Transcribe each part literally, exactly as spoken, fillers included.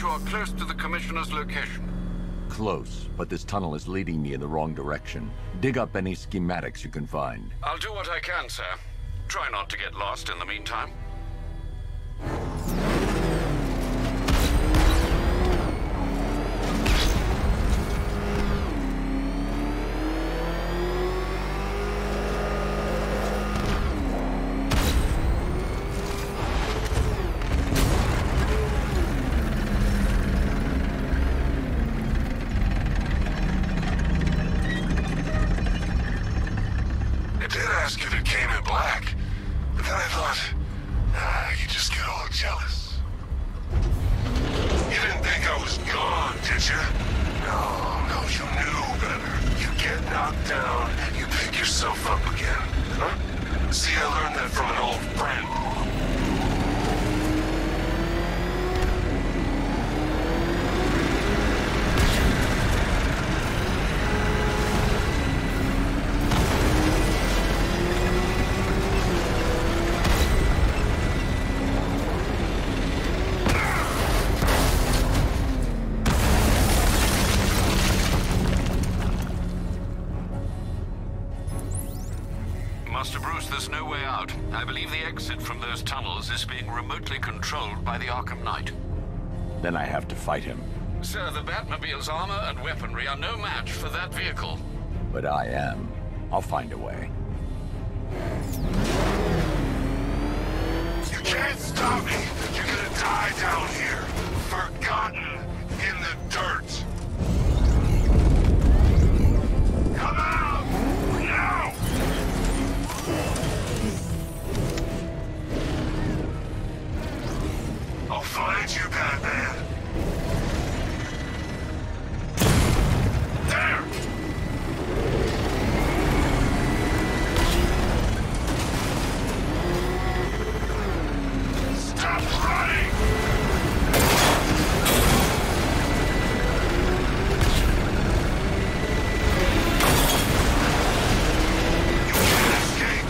you are close to the Commissioner's location. Close, but this tunnel is leading me in the wrong direction. Dig up any schematics you can find. I'll do what I can, sir. Try not to get lost in the meantime. Master Bruce, there's no way out. I believe the exit from those tunnels is being remotely controlled by the Arkham Knight. Then I have to fight him. Sir, the Batmobile's armor and weaponry are no match for that vehicle. But I am. I'll find a way. You can't stop me! You're gonna die down here! Forgotten in the dirt! Come out! Now! I'll find you, Batman! There! Stop running! You can't escape!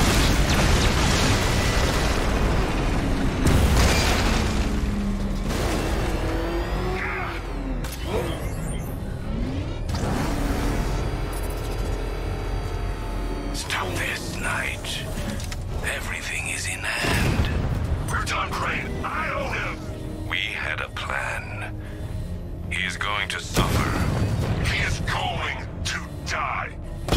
Stop this, Knight. Everything is in hand. We're done, Crane. I owe him. We had a plan. He is going to suffer. He is going to die.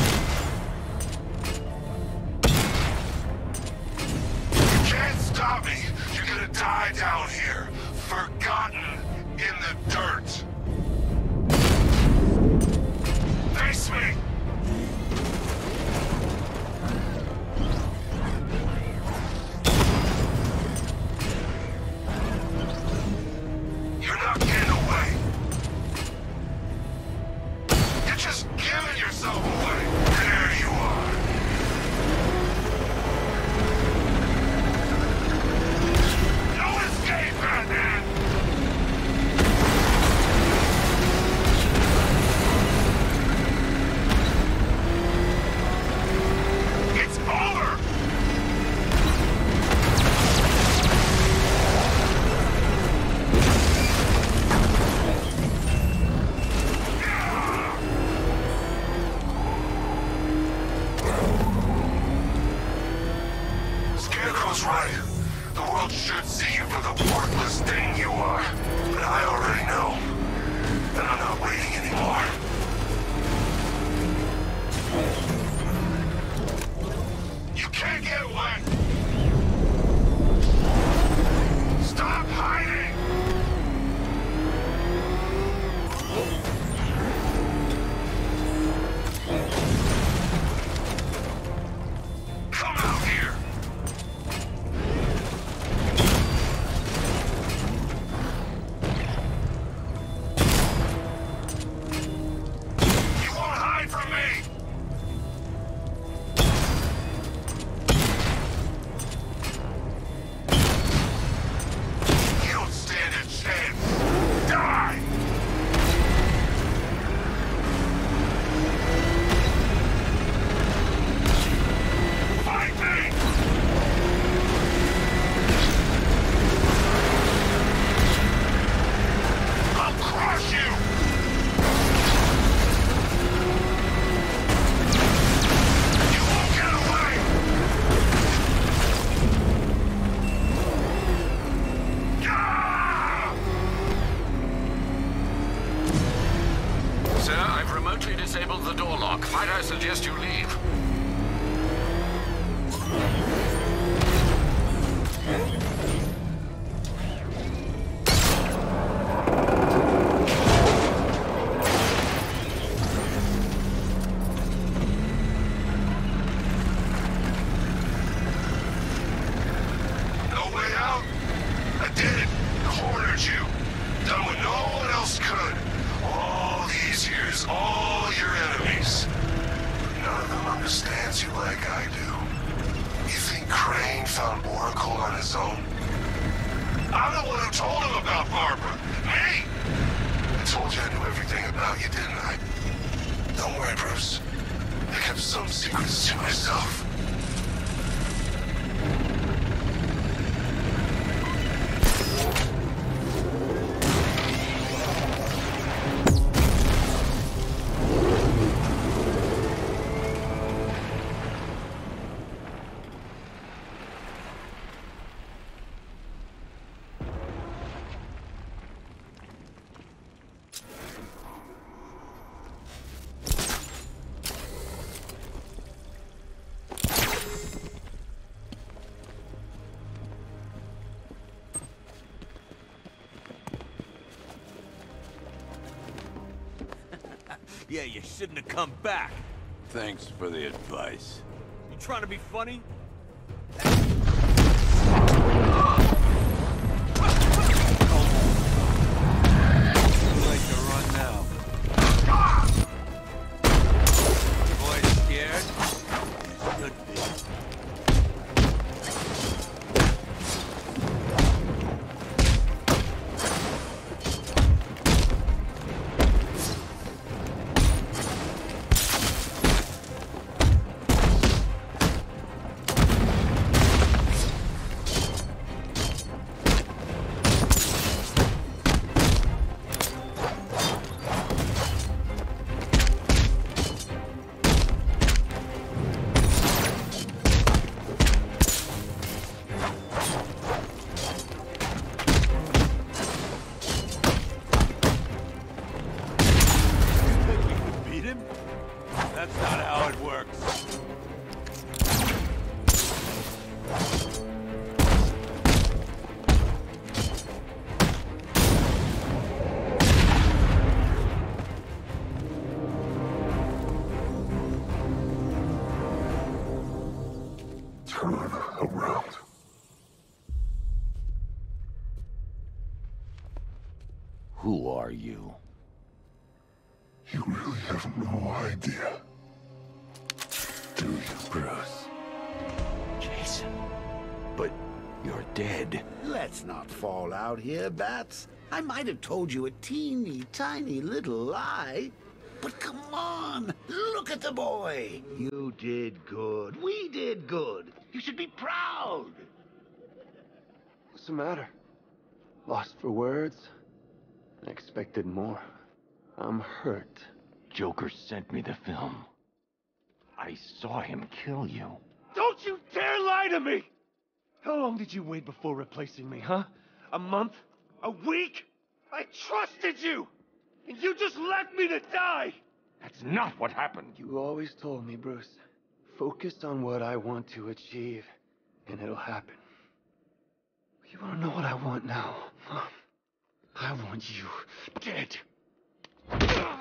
You can't stop me. You're gonna die down here. Forgotten in the dirt. Face me! You're not getting away. You're just giving yourself away. There you are. No escape, Batman! It's over! remotely disabled the door lock. Might I suggest you leave? Yeah, you shouldn't have come back. Thanks for the advice. You trying to be funny? Too late to run now. Boy, scared? Should be. Who are you? You really have no idea, do you, Bruce? Jason. But you're dead. Let's not fall out here, Bats. I might have told you a teeny tiny little lie. But come on, look at the boy. You did good. We did good. You should be proud. What's the matter? Lost for words? I expected more. I'm hurt. Joker sent me the film. I saw him kill you. Don't you dare lie to me! How long did you wait before replacing me, huh? A month? A week? I trusted you! And you just left me to die! That's not what happened. You always told me, Bruce. Focus on what I want to achieve, and it'll happen. You wanna know what I want now, huh? I want you dead. You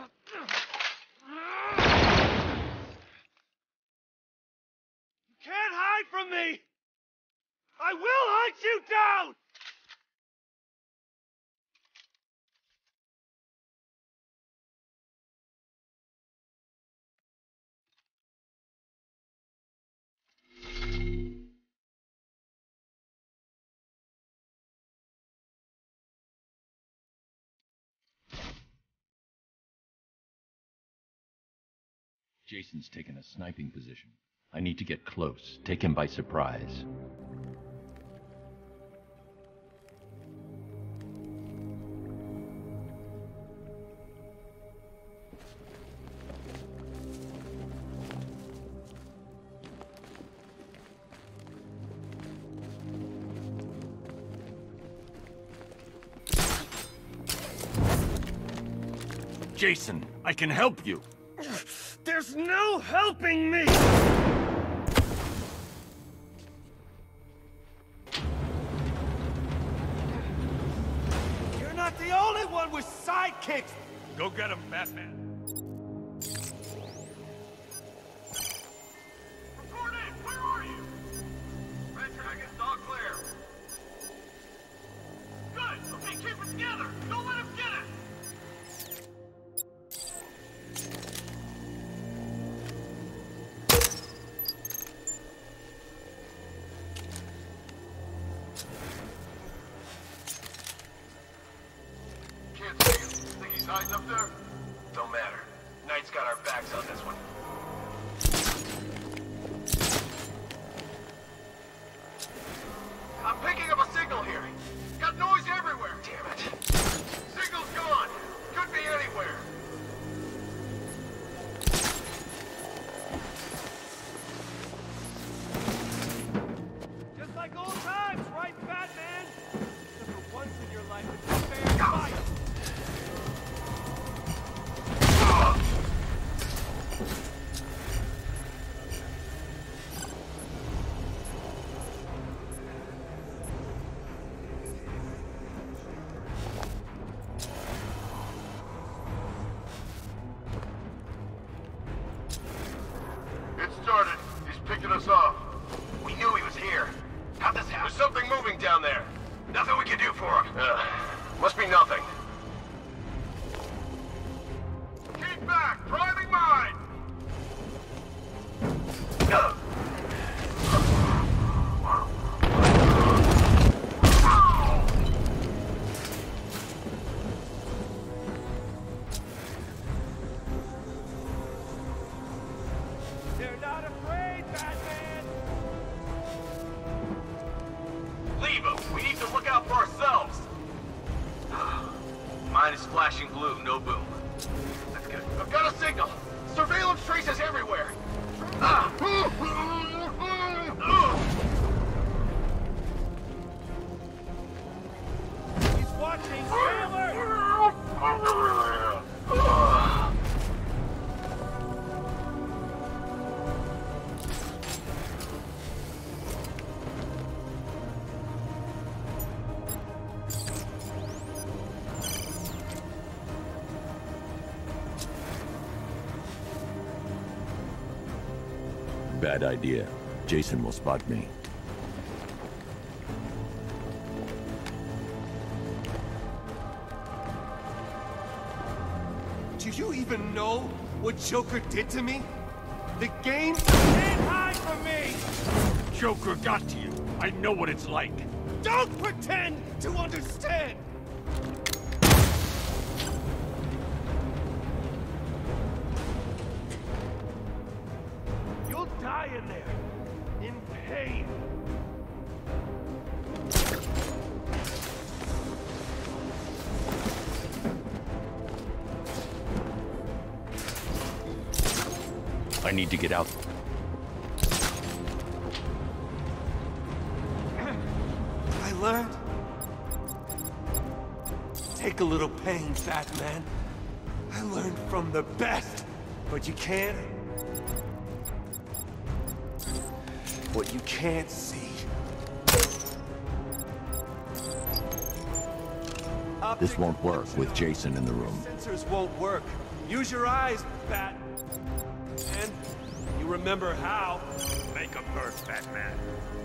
can't hide from me! I will hunt you down! Jason's taken a sniping position. I need to get close, take him by surprise. Jason, I can help you. There's no helping me! You're not the only one with sidekicks! Go get him, Batman. Report in! Where are you? Red Dragon's all clear. Good! Okay, keep it together! Don't let him get it! Can't see him. Think he's hiding up there? Don't matter. Knight's got our backs on this one. I'm picking up a signal here. Got noise everywhere. Damn it. Signal's gone. Could be anywhere. Just like old times, right, Batman? Except for once in your life, it's a fair fight. It started. He's picking us off. We knew he was here. How'd this happen? There's something moving down there. Nothing we can do for him. Uh, must be nothing. Keep back! Driving mine! Uh. They're not afraid, Batman! Leave him! We need to look out for ourselves! Mine is flashing blue, no boom. That's good. I've got a signal! Surveillance traces everywhere! Ah. He's watching! Sailor! Bad idea. Jason will spot me. Do you even know what Joker did to me? The game can't hide from me! Joker got to you. I know what it's like. Don't pretend to understand! You'll die in there, in pain. I need to get out. I learned. Take a little pain, Batman. I learned from the best, but you can't. What you can't see. This won't work with Jason in the room. Sensors won't work. Use your eyes, Bat. And you remember how. Make a burst, Batman.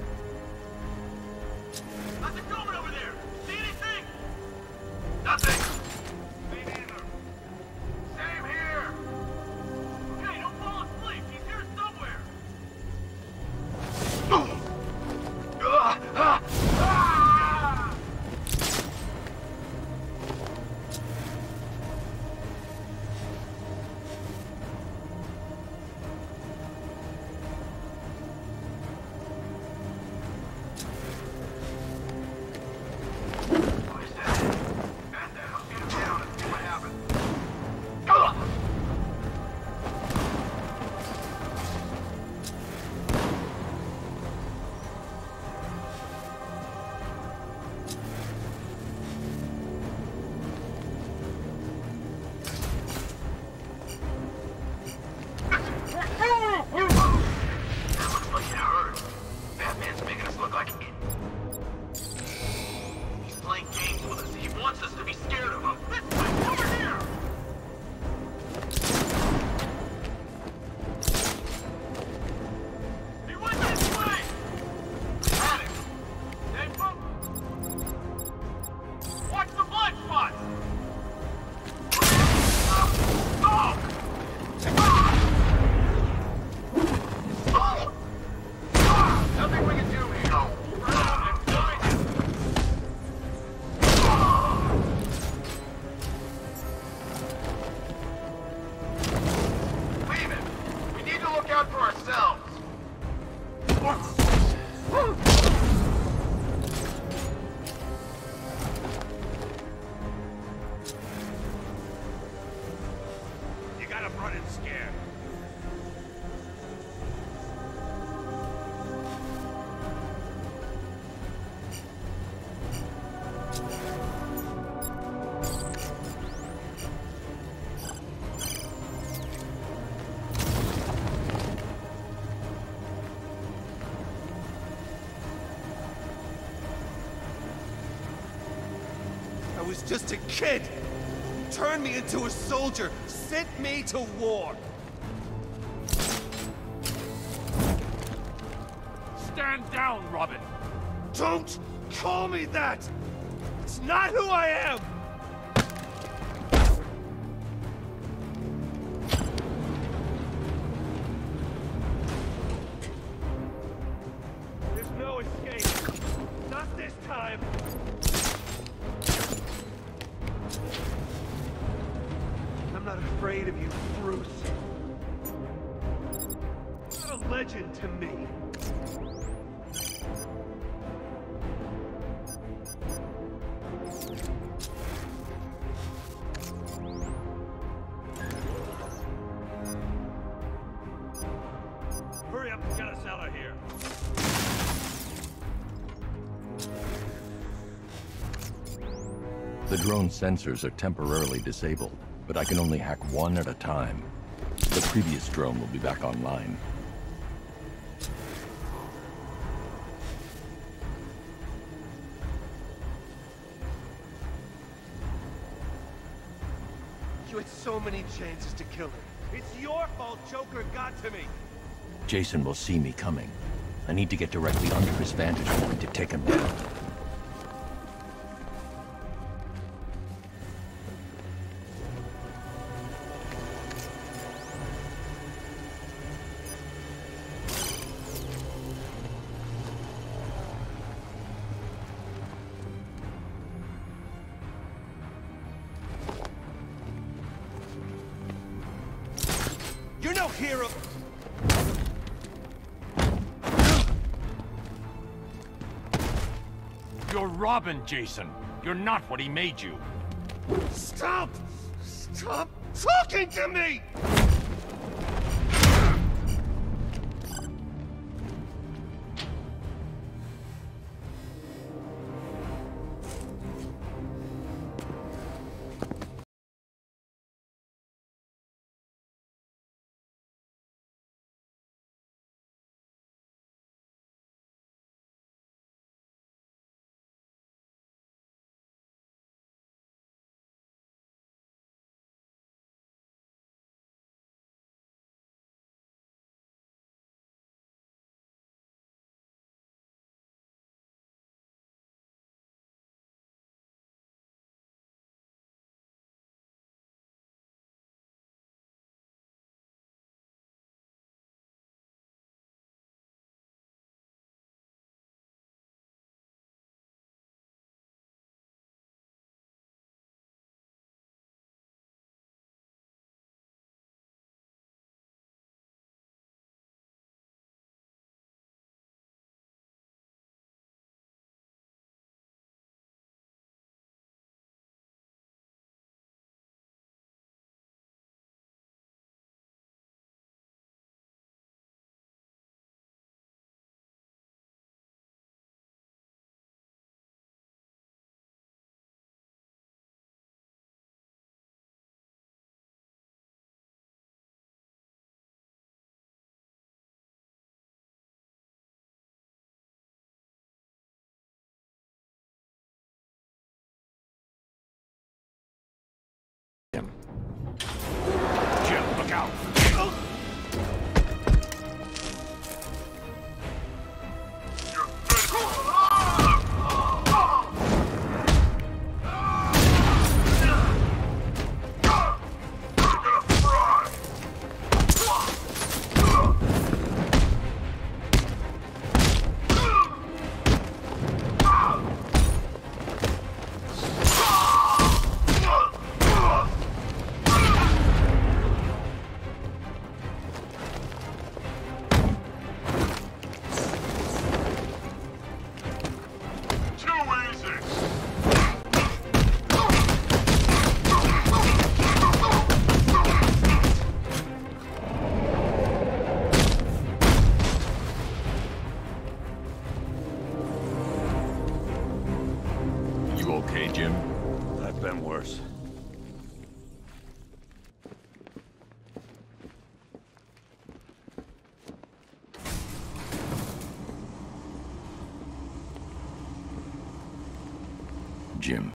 Nothing going over there! See anything? Nothing! Me neither. Same here! Okay, don't fall asleep. He's here somewhere. Ah, ah, ah! What is that? Bad now. You got him running scared. I was just a kid. Turn me into a soldier. Sent me to war. Stand down, Robin. Don't call me that. It's not who I am. There's no escape. Not this time. I'm not afraid of you, Bruce. You're a legend to me. Hurry up and get us out of here. The drone sensors are temporarily disabled, but I can only hack one at a time. The previous drone will be back online. You had so many chances to kill him. It's your fault Joker got to me. Jason will see me coming. I need to get directly under his vantage point to take him down. You're no hero. You're Robin, Jason. You're not what he made you. Stop! Stop talking to me! Jim.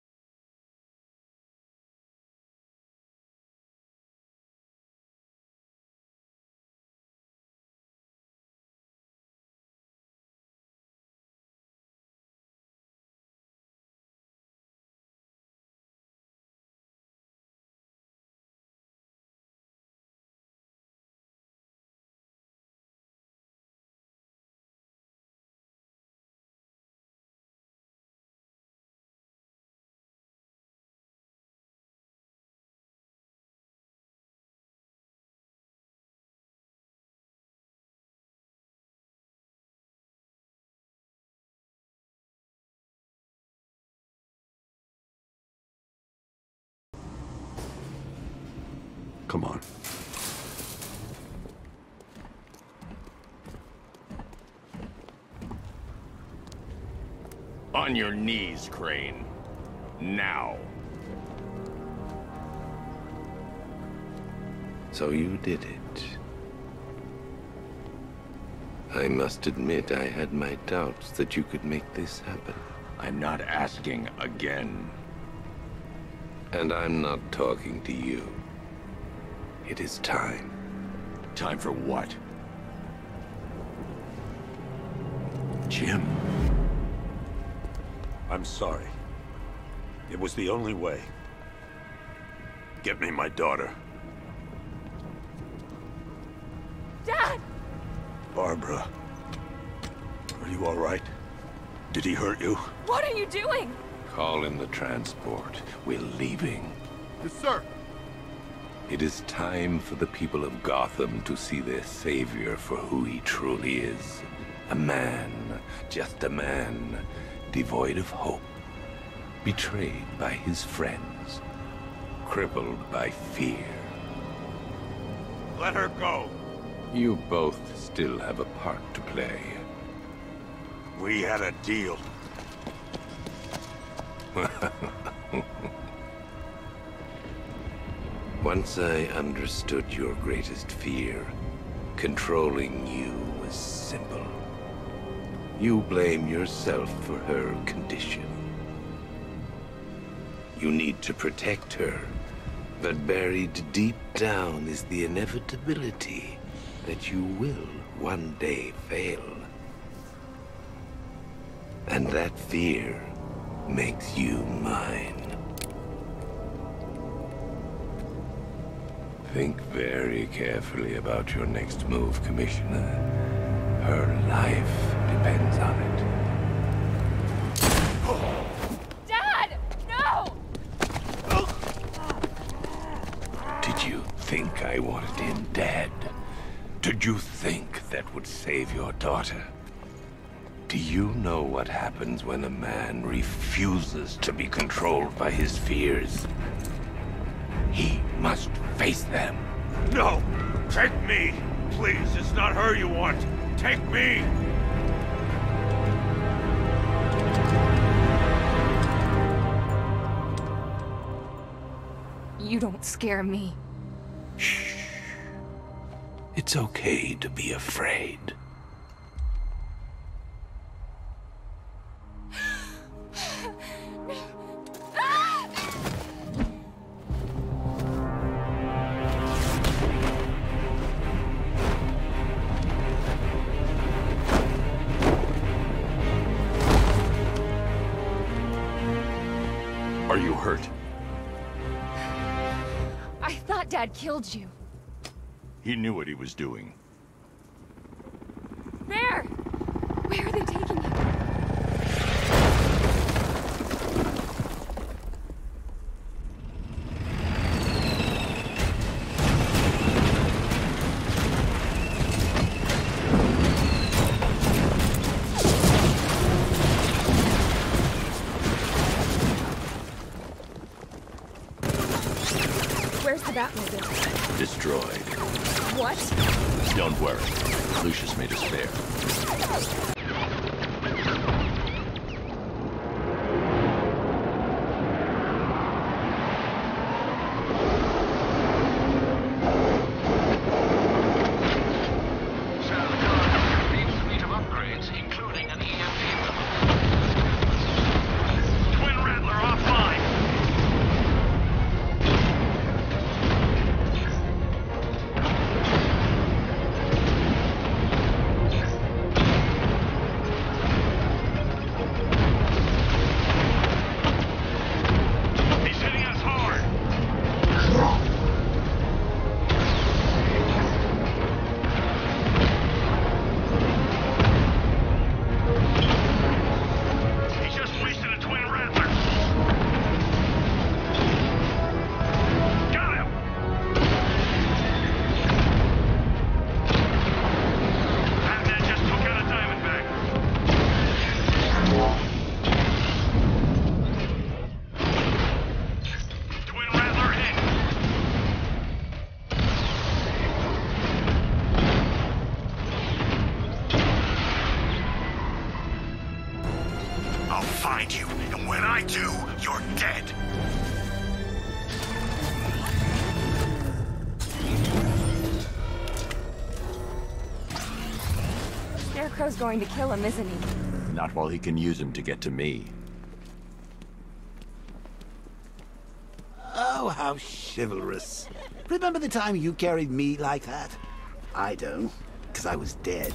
Come on. On your knees, Crane. Now. So you did it. I must admit I had my doubts that you could make this happen. I'm not asking again. And I'm not talking to you. It is time. Time for what? Jim. I'm sorry. It was the only way. Get me my daughter. Dad! Barbara. Are you all right? Did he hurt you? What are you doing? Call in the transport. We're leaving. Yes, sir. It is time for the people of Gotham to see their savior for who he truly is. A man, just a man, devoid of hope, betrayed by his friends, crippled by fear. Let her go. You both still have a part to play. We had a deal. Once I understood your greatest fear, controlling you was simple. You blame yourself for her condition. You need to protect her, but buried deep down is the inevitability that you will one day fail. And that fear makes you mine. Think very carefully about your next move, Commissioner. Her life depends on it. Dad! No! Did you think I wanted him dead? Did you think that would save your daughter? Do you know what happens when a man refuses to be controlled by his fears? He must face them. No! Take me! Please, it's not her you want. Take me! You don't scare me. Shh. It's okay to be afraid. Are you hurt? I thought Dad killed you. He knew what he was doing. There! Where are they taking you? Where's the Batmobile? Destroyed. What? Don't worry. Lucius made a spare. Twin Riddler off I do, you're dead. Scarecrow's going to kill him, isn't he? Not while he can use him to get to me. Oh, how chivalrous. Remember the time you carried me like that? I don't, because I was dead.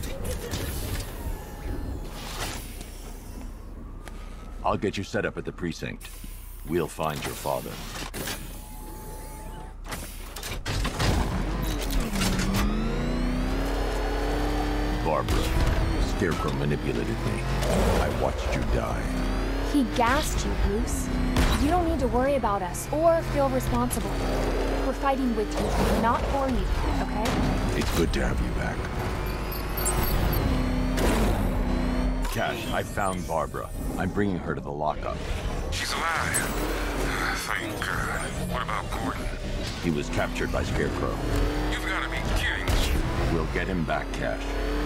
I'll get you set up at the precinct. We'll find your father. Barbara, Scarecrow manipulated me. I watched you die. He gassed you, Bruce. You don't need to worry about us or feel responsible. We're fighting with you, not for you, okay? It's good to have you back. Cash, I found Barbara. I'm bringing her to the lockup. She's alive. Thank God. What about Gordon? He was captured by Scarecrow. You've got to be kidding me. We'll get him back, Cash.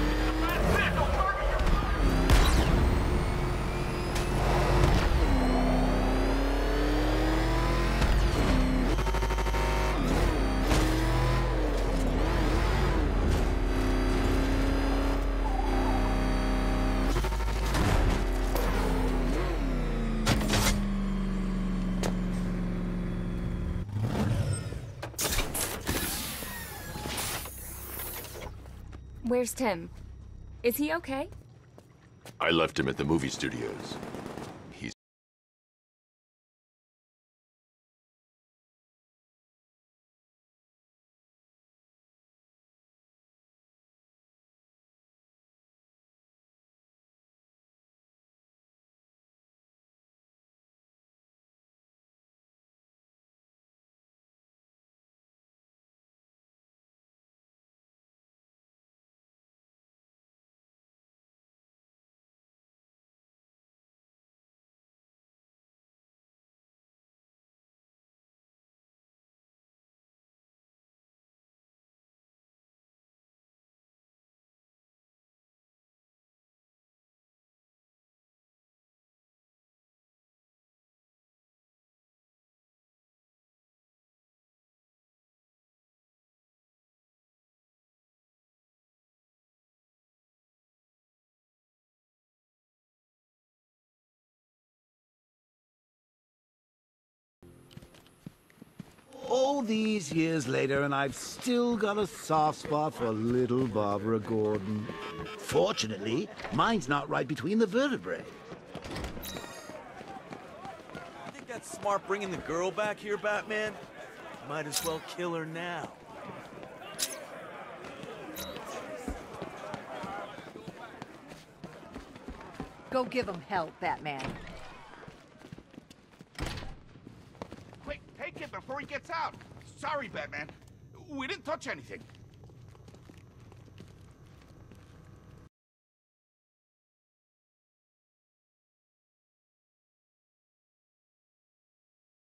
Where's Tim? Is he okay? I left him at the movie studios. He's... All these years later, and I've still got a soft spot for little Barbara Gordon. Fortunately, mine's not right between the vertebrae. You think that's smart bringing the girl back here, Batman? Might as well kill her now. Go give him hell, Batman. Quick, take it before he gets out. Sorry, Batman. We didn't touch anything.